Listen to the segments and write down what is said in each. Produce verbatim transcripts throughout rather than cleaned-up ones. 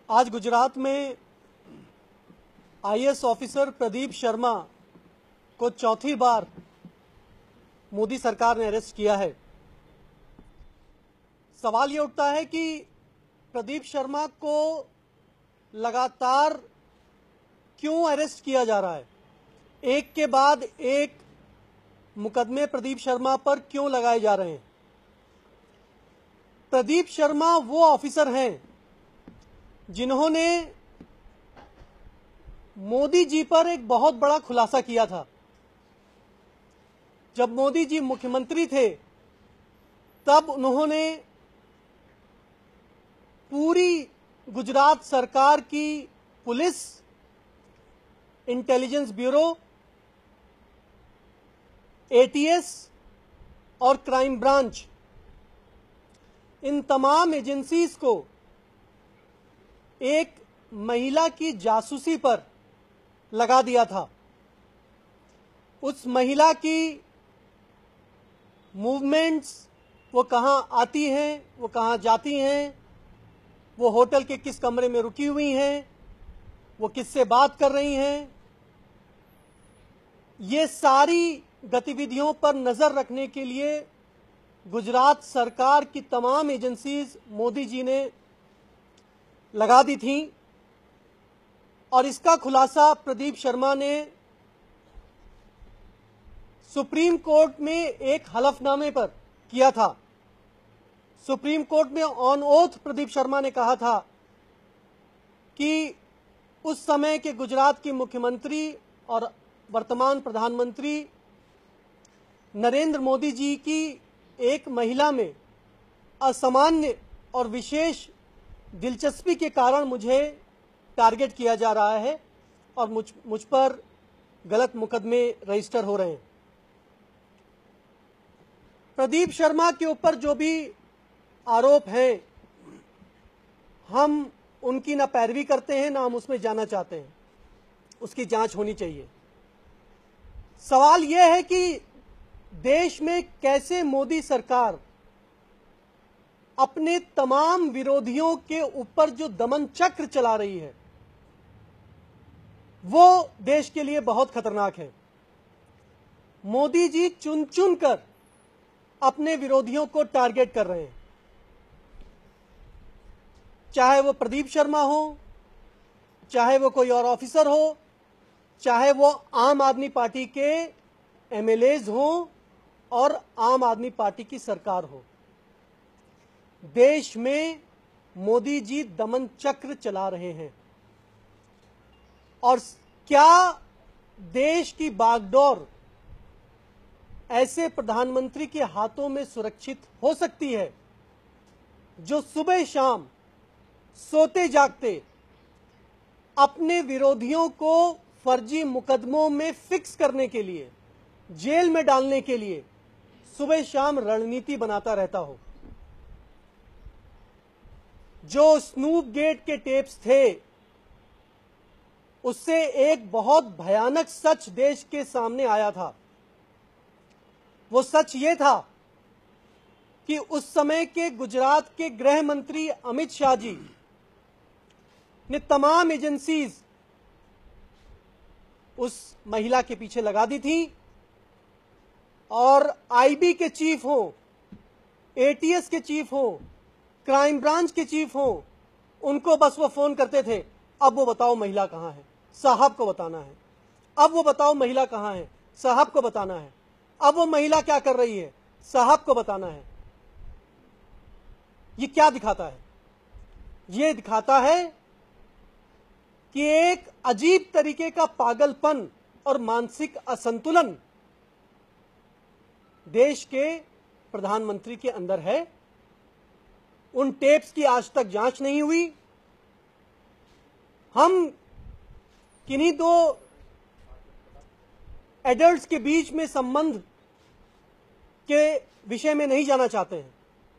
आज गुजरात में IAS officer Pradeep Sharma को चौथी बार मोदी सरकार ने अरेस्ट किया है। सवाल ये उठता है कि प्रदीप शर्मा को लगातार क्यों अरेस्ट किया जा रहा है, एक के बाद एक मुकदमे प्रदीप शर्मा पर क्यों लगाए जा रहे हैं। प्रदीप शर्मा वो ऑफिसर हैं जिन्होंने मोदी जी पर एक बहुत बड़ा खुलासा किया था। जब मोदी जी मुख्यमंत्री थे तब उन्होंने पूरी गुजरात सरकार की पुलिस, इंटेलिजेंस ब्यूरो, एटीएस और क्राइम ब्रांच, इन तमाम एजेंसीज को एक महिला की जासूसी पर लगा दिया था। उस महिला की मूवमेंट्स, वो कहां आती हैं, वो कहां जाती हैं, वो होटल के किस कमरे में रुकी हुई हैं, वो किससे बात कर रही हैं, ये सारी गतिविधियों पर नजर रखने के लिए गुजरात सरकार की तमाम एजेंसीज मोदी जी ने लगा दी थी। और इसका खुलासा प्रदीप शर्मा ने सुप्रीम कोर्ट में एक हलफनामे पर किया था। सुप्रीम कोर्ट में ऑन ओथ प्रदीप शर्मा ने कहा था कि उस समय के गुजरात की मुख्यमंत्री और वर्तमान प्रधानमंत्री नरेंद्र मोदी जी की एक महिला में असामान्य और विशेष दिलचस्पी के कारण मुझे टारगेट किया जा रहा है और मुझ मुझ पर गलत मुकदमे रजिस्टर हो रहे हैं। प्रदीप शर्मा के ऊपर जो भी आरोप हैं, हम उनकी ना पैरवी करते हैं, ना हम उसमें जाना चाहते हैं। उसकी जांच होनी चाहिए। सवाल यह है कि देश में कैसे मोदी सरकार अपने तमाम विरोधियों के ऊपर जो दमन चक्र चला रही है, वो देश के लिए बहुत खतरनाक है। मोदी जी चुन चुन कर अपने विरोधियों को टारगेट कर रहे हैं, चाहे वो प्रदीप शर्मा हो, चाहे वो कोई और ऑफिसर हो, चाहे वो आम आदमी पार्टी के एमएलएज हों और आम आदमी पार्टी की सरकार हो। देश में मोदी जी दमन चक्र चला रहे हैं। और क्या देश की बागडोर ऐसे प्रधानमंत्री के हाथों में सुरक्षित हो सकती है जो सुबह शाम सोते जागते अपने विरोधियों को फर्जी मुकदमों में फिक्स करने के लिए, जेल में डालने के लिए सुबह शाम रणनीति बनाता रहता हो। जो स्नूप गेट के टेप्स थे, उससे एक बहुत भयानक सच देश के सामने आया था। वो सच ये था कि उस समय के गुजरात के गृह मंत्री अमित शाह जी ने तमाम एजेंसीज उस महिला के पीछे लगा दी थी और आईबी के चीफ हो, एटीएस के चीफ हो, क्राइम ब्रांच के चीफ हो, उनको बस वो फोन करते थे, अब वो बताओ महिला कहां है, साहब को बताना है। अब वो बताओ महिला कहां है, साहब को बताना है। अब वो महिला क्या कर रही है, साहब को बताना है। ये क्या दिखाता है? ये दिखाता है कि एक अजीब तरीके का पागलपन और मानसिक असंतुलन देश के प्रधानमंत्री के अंदर है। उन टेप्स की आज तक जांच नहीं हुई। हम किन्हीं दो एडल्ट्स के बीच में संबंध के विषय में नहीं जाना चाहते हैं।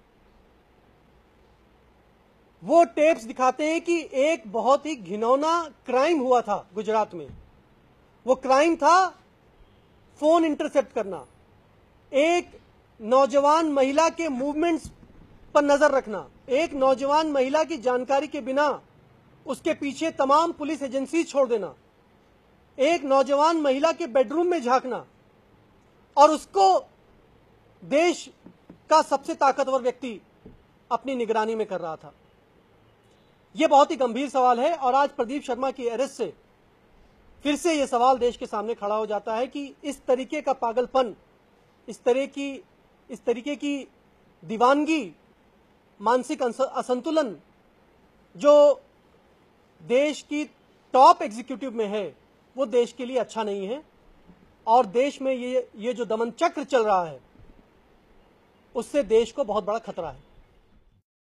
वो टेप्स दिखाते हैं कि एक बहुत ही घिनौना क्राइम हुआ था गुजरात में। वो क्राइम था फोन इंटरसेप्ट करना, एक नौजवान महिला के मूवमेंट्स पर नजर रखना, एक नौजवान महिला की जानकारी के बिना उसके पीछे तमाम पुलिस एजेंसी छोड़ देना, एक नौजवान महिला के बेडरूम में झांकना और उसको देश का सबसे ताकतवर व्यक्ति अपनी निगरानी में कर रहा था। यह बहुत ही गंभीर सवाल है और आज प्रदीप शर्मा की अरेस्ट से फिर से यह सवाल देश के सामने खड़ा हो जाता है कि इस तरीके का पागलपन, इस तरह की इस तरीके की दीवानगी, मानसिक असंतुलन जो देश की टॉप एग्जीक्यूटिव में है, वो देश के लिए अच्छा नहीं है। और देश में ये ये जो दमन चक्र चल रहा है, उससे देश को बहुत बड़ा खतरा है।